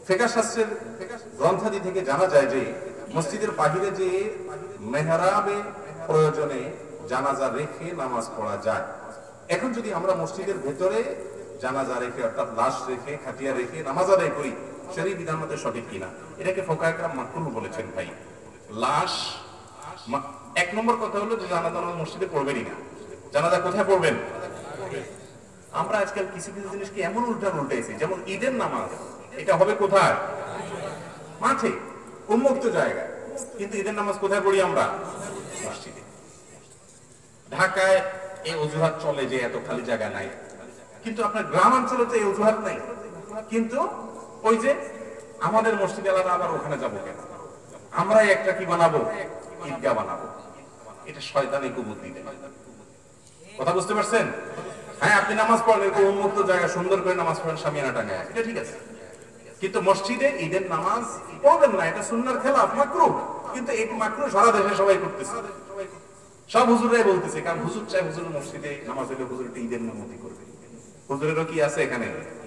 ফিকহ শাস্ত্রের গ্রন্থাদি থেকে জানা যায় যে মসজিদের বাহিরে যে মেহরাবে প্রয়োজনে জানাজা রেখে নামাজ পড়া যায়। এখন যদি আমরা মসজিদের ভেতরে জানাজা রেখে অর্থাৎ লাশ রেখে খাটিয়া রেখে নামাজ আদায় করি, শরীয়ত বিধান মতে সঠিক কিনা? এটাকে ফুকাহা কেরাম মাকরুহ বলেছেন। ভাই লাশ এক নম্বর কথা হলো যে জানাজা মসজিদে পড়বেনই না। জানাজা কোথায় পড়বেন? আমরা আজকাল কিছু কিছু জিনিসকে এমন উল্টাইছি, যেমন ঈদের নামাজ এটা হবে কোথায়? মাঠে, উন্মুক্ত জায়গায়। কিন্তু ঈদের নামাজ কোথায় পড়ি আমরা? মসজিদে। ঢাকায় এই অজুহাত চলে যে এত খালি জায়গা নাই, কিন্তু আপনার গ্রামাঞ্চলে তো এই অজুহাত নাই। কিন্তু ওই যে আমাদের মসজিদ এলাকা, আবার ওখানে যাবো কেন? আমরাই একটা কি বানাবো? ঈদগাহ বানাবো। এটা শয়তানি কুবুদ্ধি দেয়। কথা বুঝতে পারছেন? হ্যাঁ, আপনি নামাজ পড়েন এরকম উন্মুক্ত জায়গা, সুন্দর করে নামাজ পড়েন, সামিয়ানা টাঙায়, এটা ঠিক আছে। কিন্তু মসজিদে ঈদের নামাজ পড়বেন না, এটা সুন্নাহর খেলাফ, মাকরুহ। কিন্তু এই মাকরুহ সারা দেশে সবাই করতেছে, সব হুজুররাই বলতেছে। কারণ হুজুর চাই হুজুর মসজিদে নামাজ হলে হুজুর ঈদের নামতি করবে। হুজুরেরও কি আছে এখানে?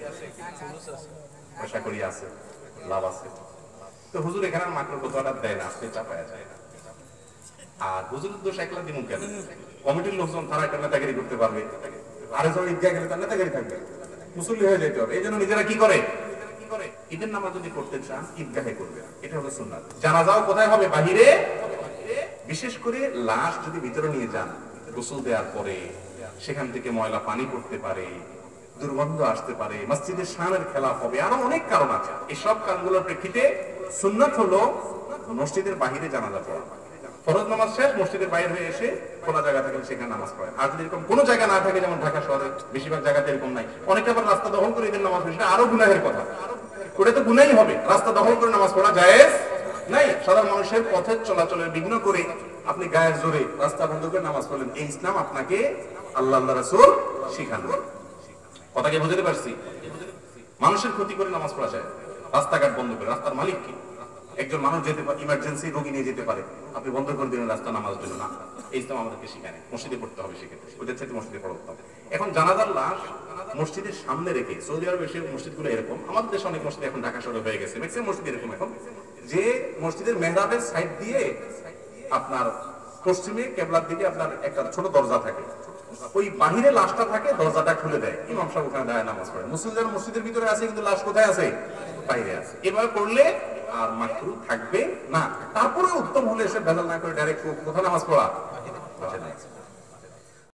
আশা করি আছে, লাভ আছে। তো হুজুর এখানে মাকরুহ কথাটা দেয় না, আজকে চাপায়া যায় না। আর হুজুরের দোষ একলা দিন কেন? কমিটির লোকজন তারা একটা নেতাগিরি করতে পারবে, আরেকজন ঈদগাহ গেলে তার নেতাগিরি থাকবে, মুসল্লি হয়ে যেতে হবে। এই জন্য নিজেরা কি করে? ঈদের নামাজ যদি করতে চান ঈদগাহে করবে, এটা হলো সুন্নাত। জানাজাও কোথায় হবে? বাহিরে। বিশেষ করে লাশ যদি ভিতরে নিয়ে যান, গোসল দেওয়ার পরে সেখান থেকে ময়লা পানি পড়তে পারে, দুর্গন্ধ আসতে পারে, মসজিদের শানের খেলাফ হবে, আরো অনেক কারণ আছে। এই সব কারণগুলোর প্রেক্ষিতে সুন্নাত হলো মসজিদের বাহিরে জানাজা পড়া। ফরজ নামাজ শেষ, মসজিদের বাইরে হয়ে এসে খোলা জায়গা থাকলে সেখানে নামাজ পড়ে। আর যদি এরকম কোনো জায়গা না থাকে, যেমন ঢাকা শহরে বেশিরভাগ জায়গাতে এরকম নাই, অনেকে আবার রাস্তা দখল করে ঈদের নামাজ পড়ে, আরো গুনাহের কথা। ওটা তো গুনাহই হবে, রাস্তা দখল করে নামাজ পড়া জায়েজ নাই। সাধারণ মানুষের পথের চলাচলের বিঘ্ন করে আপনি গায়ের জোরে রাস্তা বন্ধ করে নামাজ পড়লেন, এই ইসলাম আপনাকে আল্লাহ রাসূল শিখানো। কথাকে বুঝতে পারছি? মানুষের ক্ষতি করে নামাজ পড়া যায়, রাস্তাঘাট বন্ধ করে। রাস্তার মালিক কি? একজন মানুষ যেতে পারে, ইমার্জেন্সি রোগী নিয়ে যেতে পারে, আপনি বন্ধ করে দিলেন রাস্তা নামাজের জন্য না। এই ইসলাম আমাদেরকে শিখায়, মসজিদে পড়তে হবে, সেক্ষেত্রে ওদের সাথে মসজিদে পড়তে হবে। এখন জানাজার লাশ মসজিদের সামনে রেখে, সৌদি আরবের সেই মসজিদগুলো এরকম, আমাদের দেশে অনেক মসজিদ এখন ঢাকা শহরে হয়ে গেছে, ম্যাক্সিমাম মসজিদ এরকম এখন, যে মসজিদের মেহরাবের সাইড দিয়ে আপনার পশ্চিমে কেবলার দিকে আপনার একটা ছোট দরজা থাকে, ওই বাহিরে লাশটা থাকে, দরজাটা খুলে দেয়, ইমাম সাহেব ওখানে দাঁড়ায় নামাজ পড়ে। মুসলিমরা মসজিদের ভিতরে আছে, কিন্তু লাশ কোথায় আছে? বাইরে আছে। এভাবে করলে আর মাকরুহ থাকবে না। তারপরে উত্তম হলে এসে ভেজাল না করে ডাইরেক্ট কোথায় নামাজ পড়া?